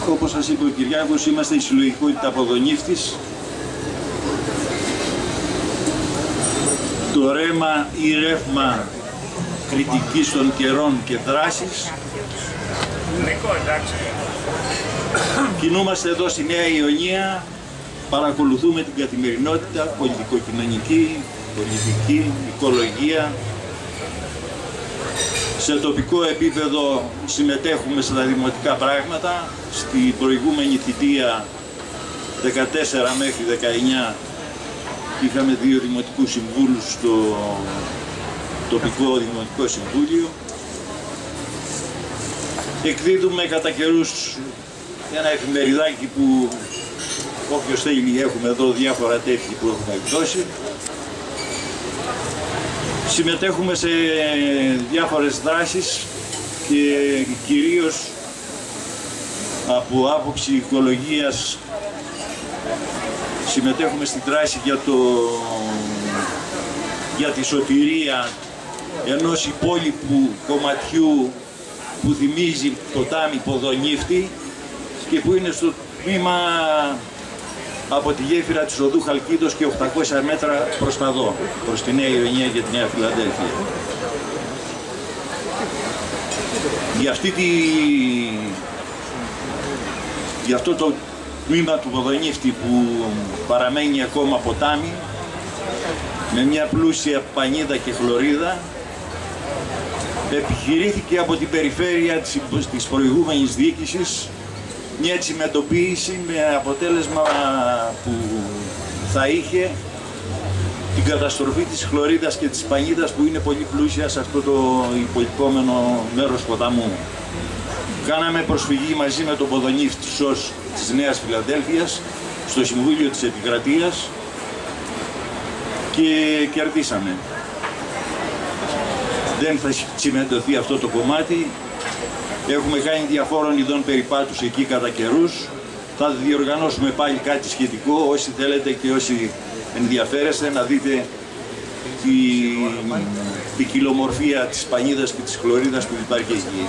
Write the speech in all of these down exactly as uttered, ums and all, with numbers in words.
Όπως σας είπε ο Κυριάκος, είμαστε η συλλογικότητα Ποδονύφτης. Το ρέμα ή ρεύμα κριτικής των καιρών και δράσης. Κινούμαστε εδώ στη Νέα Ιωνία, παρακολουθούμε την καθημερινότητα, πολιτικοκοινωνική, πολιτική, οικολογία. Σε τοπικό επίπεδο συμμετέχουμε στα δημοτικά πράγματα. Στην προηγούμενη θητεία δεκατέσσερα μέχρι δεκαεννιά είχαμε δύο δημοτικούς συμβούλους στο τοπικό δημοτικό συμβούλιο. Εκδίδουμε κατά καιρούς ένα εφημεριδάκι που όποιος θέλει έχουμε εδώ διάφορα τέτοια που έχουμε εκδώσει. Συμμετέχουμε σε διάφορες δράσεις και κυρίως από άποψη οικολογίας συμμετέχουμε στην δράση για, το, για τη σωτηρία ενός υπόλοιπου κομματιού που θυμίζει ποτάμι Ποδονύφτη και που είναι στο τμήμα από τη γέφυρα της οδού Χαλκίδος και οκτακόσια μέτρα προς τα δω, προς τη Νέα Ιωνία και τη Νέα Φιλαδέλφια. Για, αυτή τη... Για αυτό το τμήμα του Ποδονύφτη που παραμένει ακόμα ποτάμι, με μια πλούσια πανίδα και χλωρίδα, επιχειρήθηκε από την περιφέρεια της, της προηγούμενης διοίκησης μια τσιμεντοποίηση με αποτέλεσμα που θα είχε την καταστροφή της χλωρίδας και της πανίδας που είναι πολύ πλούσια σε αυτό το υπολοιπόμενο μέρος ποταμού. Κάναμε προσφυγή μαζί με τον Ποδονύφτη ΣΟΣ της Νέας Φιλαδέλφειας στο Συμβούλιο της Επικρατείας και κερδίσαμε. Δεν θα τσιμεντωθεί αυτό το κομμάτι. Έχουμε κάνει διαφόρων ειδών περιπάτους εκεί κατά καιρούς. Θα διοργανώσουμε πάλι κάτι σχετικό, όσοι θέλετε και όσοι ενδιαφέρεστε να δείτε την ποικιλομορφία της πανίδας και της χλωρίδας που υπάρχει εκεί.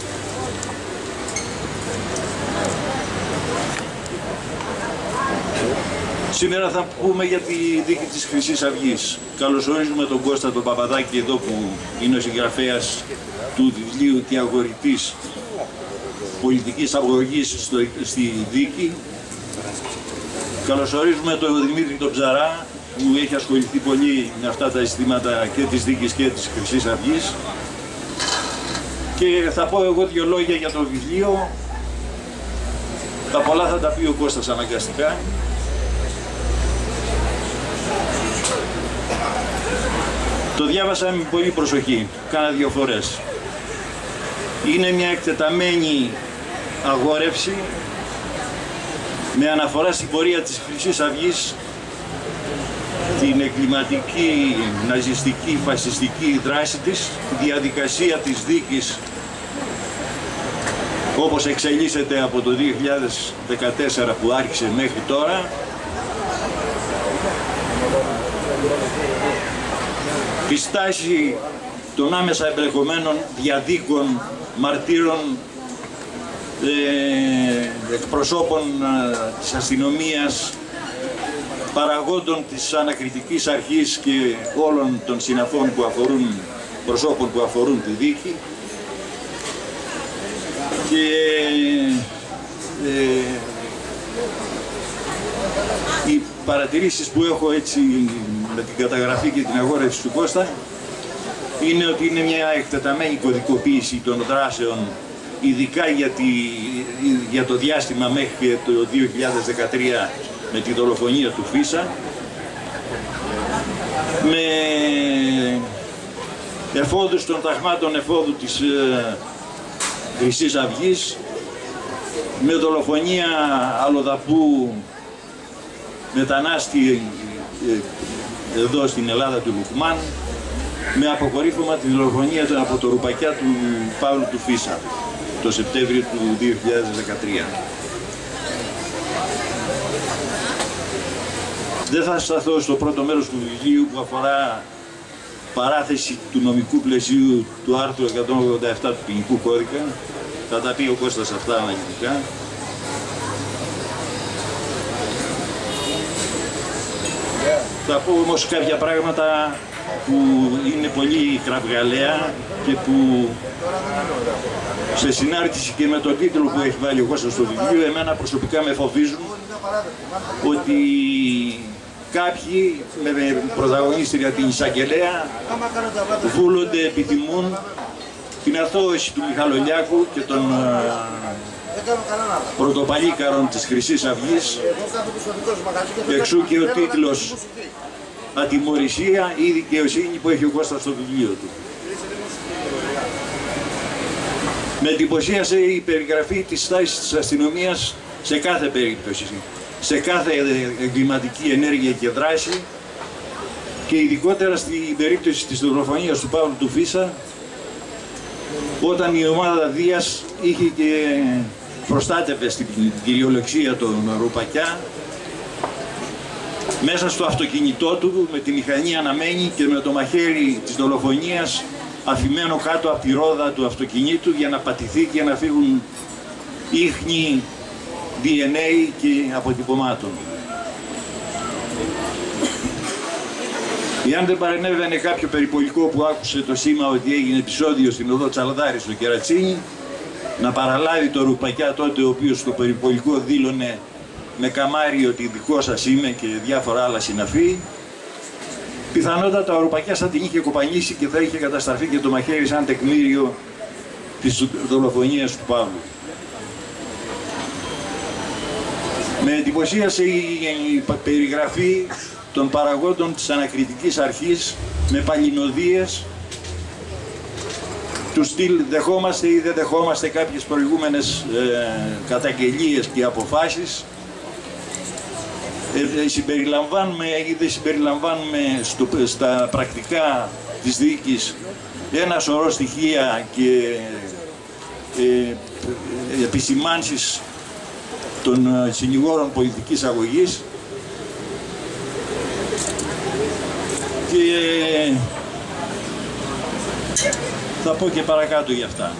Σήμερα θα πούμε για τη δίκη της Χρυσής Αυγής. Καλωσορίζουμε τον Κώστα τον Παπαδάκη εδώ που είναι ο συγγραφέας του βιβλίου «Τι αγορητής πολιτικής αγωγής» στη δίκη. Καλωσορίζουμε τον Δημήτρη τον Ψαρά που έχει ασχοληθεί πολύ με αυτά τα ζητήματα και της δίκης και της Χρυσής Αυγής. Και θα πω εγώ δύο λόγια για το βιβλίο. Τα πολλά θα τα πει ο Κώστας αναγκαστικά. Το διάβασα με πολύ προσοχή, κάνα δύο φορές. Είναι μια εκτεταμένη αγόρευση με αναφορά στην πορεία της Χρυσής Αυγής, την εγκληματική, ναζιστική, φασιστική δράση της, τη διαδικασία της δίκης όπως εξελίσσεται από το δύο χιλιάδες δεκατέσσερα που άρχισε μέχρι τώρα. Τη στάση των άμεσα εμπλεκομένων διαδίκων, μαρτύρων, ε, εκπροσώπων ε, της αστυνομίας, παραγόντων της ανακριτικής αρχής και όλων των συναφών που αφορούν, προσώπων που αφορούν τη δίκη. Και ε, οι παρατηρήσεις που έχω έτσι με την καταγραφή και την αγόρευση του Κώστα είναι ότι είναι μια εκτεταμένη κωδικοποίηση των δράσεων, ειδικά για, τη, για το διάστημα μέχρι το δύο χιλιάδες δεκατρία με τη δολοφονία του Φίσα, με εφόδους των ταγμάτων εφόδου της ε, Χρυσής Αυγής, με δολοφονία αλλοδαπού μετανάστη εδώ στην Ελλάδα του Λουκμάν, με αποκορύφωμα τη δολοφονία από το ρουπακιά του Παύλου του Φίσα το Σεπτέμβριο του δύο χιλιάδες δεκατρία. Δεν θα σταθώ στο πρώτο μέρος του βιβλίου που αφορά παράθεση του νομικού πλαισίου του άρθρου εκατόν ογδόντα επτά του ποινικού κώδικα. Θα τα πει ο Κώστας αυτά αναλυτικά. Θα πω όμως κάποια πράγματα που είναι πολύ κραυγαλαία και που σε συνάρτηση και με τον τίτλο που έχει βάλει ο Κώστας στο βιβλίο, εμένα προσωπικά με φοβίζουν ότι κάποιοι με πρωταγωνίστρια την εισαγγελέα βούλονται, επιθυμούν την αθώωση του Μιχαλολιάκου και των πρωτοπαλίκαρων της Χρυσής Αυγής, εξού και ο τίτλος «Ατιμωρησία ή δικαιοσύνη» που έχει ο Κώστας στο βιβλίο του. Με εντυπωσίασε η περιγραφή της στάσης της αστυνομίας σε κάθε περίπτωση, σε κάθε εγκληματική ενέργεια και δράση, και ειδικότερα στην περίπτωση της δολοφονίας του Παύλου του Φίσα, όταν η ομάδα Δίας είχε και προστάτευε στην κυριολεξία των Ρουπακιά μέσα στο αυτοκίνητό του, με τη μηχανή αναμένη και με το μαχαίρι της δολοφονίας αφημένο κάτω από τη ρόδα του αυτοκινήτου για να πατηθεί και να φύγουν ίχνη ντι εν έι και αποτυπωμάτων. Εάν δεν παρενέβαινε κάποιο περιπολικό που άκουσε το σήμα ότι έγινε επεισόδιο στην οδό Τσαλδάρη στο Κερατσίνι, να παραλάβει το Ρουπακιά τότε, ο οποίος στο περιπολικό δήλωνε με καμάρι ότι δικό σας είμαι και διάφορα άλλα συναφή, πιθανότατα ο Ρουπακιάς θα την είχε κοπανίσει και θα είχε καταστραφεί και το μαχαίρι σαν τεκμήριο της δολοφονίας του Παύλου. Με εντυπωσίασε η περιγραφή των παραγόντων της ανακριτικής αρχής με παλινοδίες του στυλ δεχόμαστε ή δεν δεχόμαστε κάποιες προηγούμενες ε, καταγγελίες και αποφάσεις, ε, συμπεριλαμβάνουμε ή δεν συμπεριλαμβάνουμε στο, στα πρακτικά της δίκης ένα σωρό στοιχεία και ε, ε, επισημάνσεις των συνηγόρων πολιτικής αγωγής, και θα πω και παρακάτω για αυτά.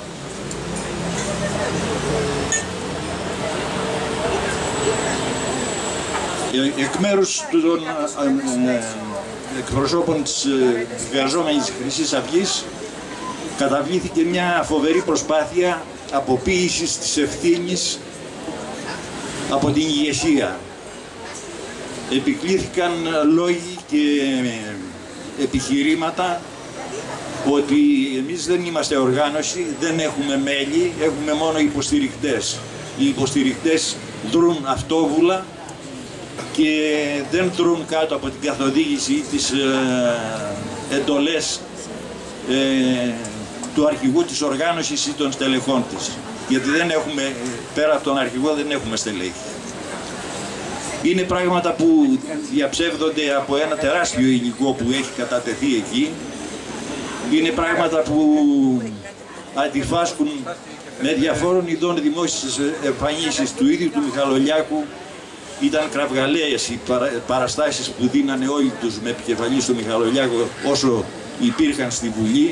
Εκ μέρους των εκπροσώπων της εργαζόμενης Χρυσής Αυγής καταβλήθηκε μια φοβερή προσπάθεια αποποίησης της ευθύνης από την ηγεσία. Επικλήθηκαν λόγοι και επιχειρήματα ότι εμείς δεν είμαστε οργάνωση, δεν έχουμε μέλη, έχουμε μόνο υποστηρικτές. Οι υποστηρικτές δρούν αυτόβουλα και δεν δρούν κάτω από την καθοδήγηση ή τις ε, εντολές ε, του αρχηγού της οργάνωσης ή των στελεχών της. Γιατί δεν έχουμε, πέρα από τον αρχηγό δεν έχουμε στελέχη. Είναι πράγματα που διαψεύδονται από ένα τεράστιο υλικό που έχει κατατεθεί εκεί. Είναι πράγματα που αντιφάσκουν με διαφόρων ειδών δημόσιες εμφανίσεις του ίδιου του Μιχαλολιάκου. Ήταν κραυγαλαίες οι παραστάσεις που δίνανε όλοι τους με επικεφαλή στο Μιχαλολιάκο όσο υπήρχαν στη Βουλή.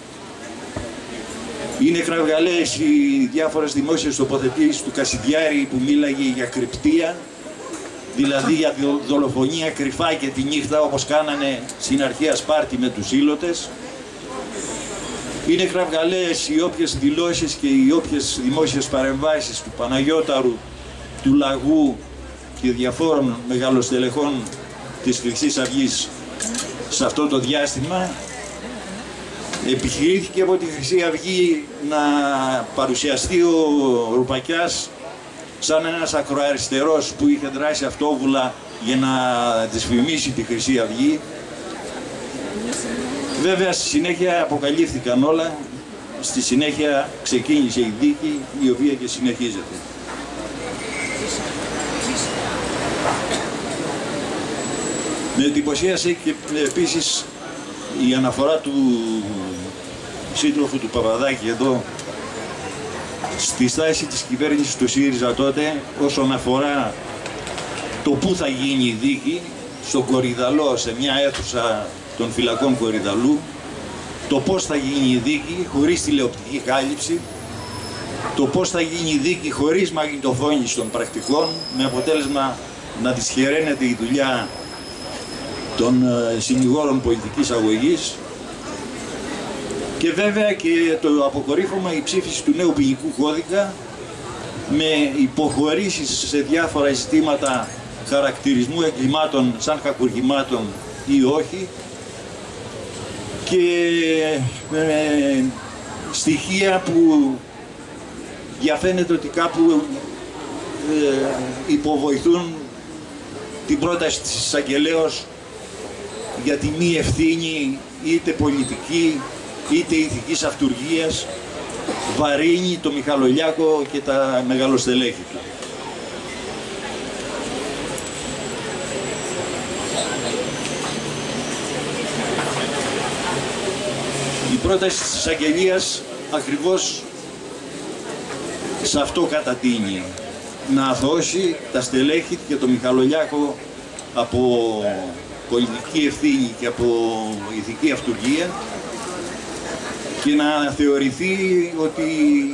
Είναι κραυγαλαίες οι διάφορες δημόσιες τοποθετήσεις του Κασιδιάρη που μίλαγε για κρυπτία, δηλαδή για δολοφονία κρυφά και τη νύχτα, όπως κάνανε στην αρχαία Σπάρτη με τους ήλωτες. Είναι κραυγαλαίες οι όποιες δηλώσεις και οι όποιες δημόσιες παρεμβάσεις του Παναγιώταρου, του Λαγού και διαφόρων μεγαλοστελεχών της Χρυσής Αυγής σε αυτό το διάστημα. Επιχειρήθηκε από τη Χρυσή Αυγή να παρουσιαστεί ο Ρουπακιάς σαν ένας ακροαριστερός που είχε δράσει αυτόβουλα για να δυσφημίσει τη Χρυσή Αυγή. Βέβαια στη συνέχεια αποκαλύφθηκαν όλα, στη συνέχεια ξεκίνησε η δίκη η οποία και συνεχίζεται. Με εντυπωσίασε και επίσης η αναφορά του σύντροφου του Παπαδάκη εδώ στη στάση της κυβέρνησης του ΣΥΡΙΖΑ τότε όσον αφορά το πού θα γίνει η δίκη, στον Κορυδαλό, σε μια αίθουσα των φυλακών Κορυδαλού, το πώς θα γίνει η δίκη χωρίς τηλεοπτική κάλυψη, το πώς θα γίνει η δίκη χωρίς μαγνητοφώνηση των πρακτικών, με αποτέλεσμα να δυσχεραίνεται η δουλειά των συνηγόρων πολιτικής αγωγής και βέβαια και το αποκορύφωμα η ψήφιση του νέου ποινικού κώδικα με υποχωρήσεις σε διάφορα ζητήματα χαρακτηρισμού εγκλημάτων σαν κακουργημάτων ή όχι και με στοιχεία που διαφαίνεται ότι κάπου ε, υποβοηθούν την πρόταση της εισαγγελέως για τη μη ευθύνη είτε πολιτική είτε ηθικής αυτουργίας βαρύνει το Μιχαλολιάκο και τα μεγαλοστελέχη του. Η πρόταση της εισαγγελίας ακριβώς σε αυτό κατατείνει, να αθώσει τα στελέχη και το Μιχαλολιάκο από πολιτική ευθύνη και από ηθική αυτουργία και να θεωρηθεί ότι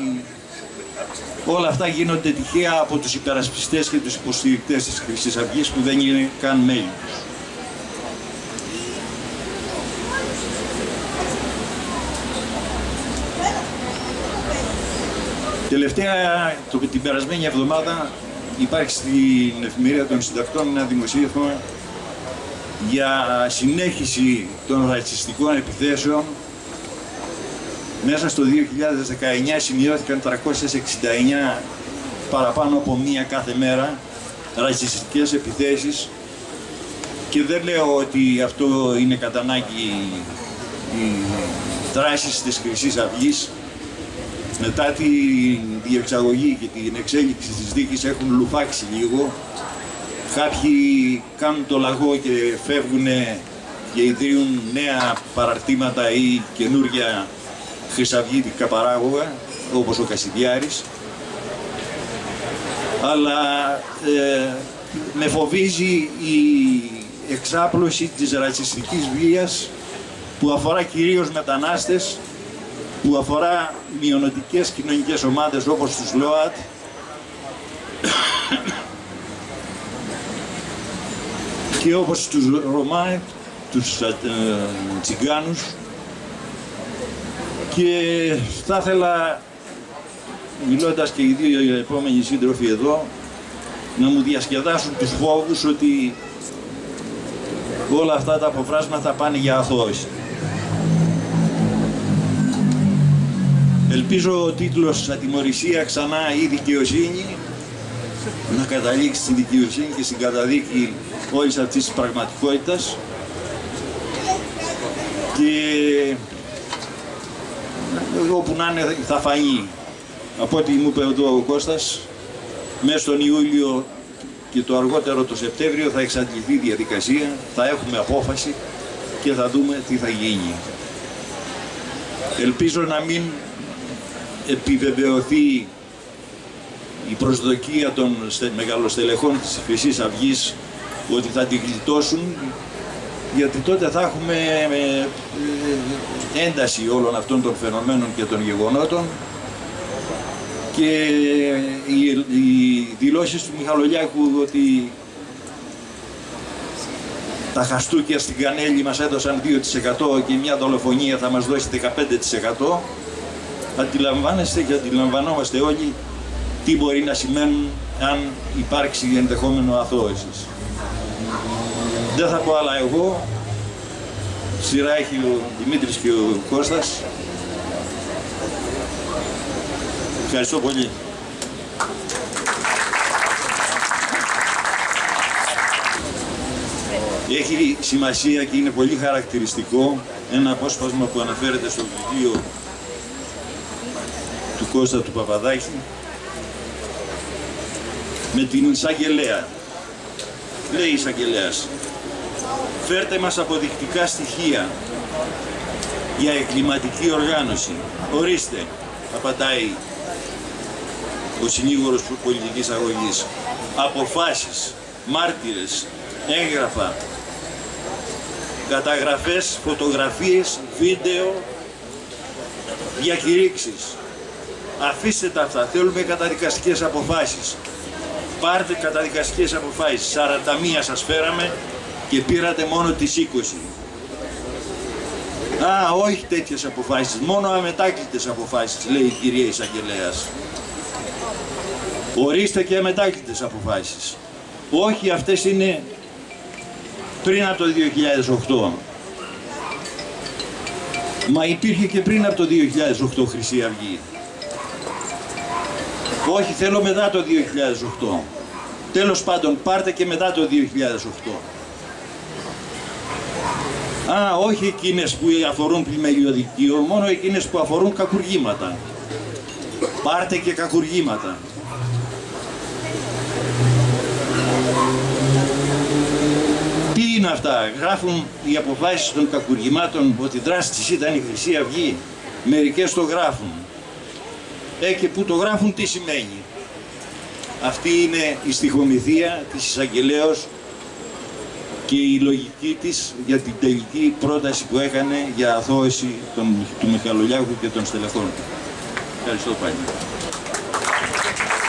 όλα αυτά γίνονται τυχαία από τους υπερασπιστές και τους υποστηρικτές της Χρυσής Αυγής που δεν είναι καν μέλη τους. Τελευταία, το, την περασμένη εβδομάδα υπάρχει στην εφημερίδα των συντακτών ένα δημοσίευμα για συνέχιση των ρατσιστικών επιθέσεων. Μέσα στο δύο χιλιάδες δεκαεννιά σημειώθηκαν τριακόσιες εξήντα εννιά παραπάνω από μία κάθε μέρα ρατσιστικές επιθέσεις και δεν λέω ότι αυτό είναι κατά ανάγκη οι δράσεις της Χρυσής Αυγής. Μετά τη διεξαγωγή και την εξέλιξη της δίκης έχουν λουφάξει λίγο. Κάποιοι κάνουν το λαγό και φεύγουν και ιδρύουν νέα παραρτήματα ή καινούργια χρυσαυγίτικα παράγωγα, όπως ο Κασιδιάρης. Αλλά ε, με φοβίζει η εξάπλωση της ρατσιστικής βίας που αφορά κυρίως μετανάστες, που αφορά μειονοτικές κοινωνικές ομάδες όπως τους ΛΟΑΤ και όπως τους Ρωμά, τους ε, Τσιγκάνους και θα ήθελα, μιλώντας και οι δύο επόμενοι σύντροφοι εδώ, να μου διασκεδάσουν τους φόβους ότι όλα αυτά τα αποφράσματα πάνε για αθώωση. Ελπίζω ο τίτλος «Ατιμωρησία ξανά ή δικαιοσύνη» να καταλήξει στην δικαιοσύνη και στην καταδίκη όλης αυτής της πραγματικότητας και όπου να είναι θα φανεί. Από ό,τι μου είπε εδώ ο Κώστας, μέσα στον Ιούλιο και το αργότερο το Σεπτέμβριο θα εξαντληθεί η διαδικασία, θα έχουμε απόφαση και θα δούμε τι θα γίνει. Ελπίζω να μην επιβεβαιωθεί η προσδοκία των μεγαλοστελεχών της Χρυσής Αυγής ότι θα την γλιτώσουν, γιατί τότε θα έχουμε ένταση όλων αυτών των φαινομένων και των γεγονότων και οι, οι δηλώσεις του Μιχαλολιάκου ότι τα χαστούκια στην Κανέλη μας έδωσαν δύο τοις εκατό και μια δολοφονία θα μας δώσει δεκαπέντε τοις εκατό. Αντιλαμβάνεστε και αντιλαμβανόμαστε όλοι τι μπορεί να σημαίνουν αν υπάρξει ενδεχόμενο αθώωσης. Δεν θα πω άλλα εγώ, σειρά έχει ο Δημήτρης και ο Κώστας. Ευχαριστώ πολύ. Έχει σημασία και είναι πολύ χαρακτηριστικό ένα απόσπασμα που αναφέρεται στο βιβλίο του Κώστα του Παπαδάκη με την εισαγγελέα. Λέει η εισαγγελέας: φέρτε μας αποδεικτικά στοιχεία για εγκληματική οργάνωση. Ορίστε, απαντάει ο συνήγορος πολιτικής αγωγής. Αποφάσεις, μάρτυρες, έγγραφα, καταγραφές, φωτογραφίες, βίντεο, διακηρύξεις. Αφήστε τα αυτά, θέλουμε καταδικαστικές αποφάσεις. Πάρτε καταδικαστικές αποφάσεις. σαράντα μία σας φέραμε και πήρατε μόνο τις είκοσι. Α, όχι τέτοιες αποφάσεις, μόνο αμετάκλητες αποφάσεις, λέει η κυρία Εισαγγελέας. Ορίστε και αμετάκλητες αποφάσεις. Όχι, αυτές είναι πριν από το δύο χιλιάδες οκτώ. Μα υπήρχε και πριν από το δύο χιλιάδες οκτώ Χρυσή Αυγή. Όχι, θέλω μετά το δύο χιλιάδες οκτώ. Τέλος πάντων, πάρτε και μετά το δύο χιλιάδες οκτώ. Α, όχι εκείνες που αφορούν πλημελιωδικείο, μόνο εκείνες που αφορούν κακουργήματα. Πάρτε και κακουργήματα. Τι είναι αυτά, γράφουν οι αποφάσεις των κακουργημάτων ότι η δράση της ήταν η Χρυσή Αυγή. Μερικές το γράφουν. Ε, και που το γράφουν τι σημαίνει. Αυτή είναι η στιχομυθία της εισαγγελέως και η λογική της για την τελική πρόταση που έκανε για αθώωση των, του Μιχαλολιάκου και των στελεχών του. Ευχαριστώ πάλι.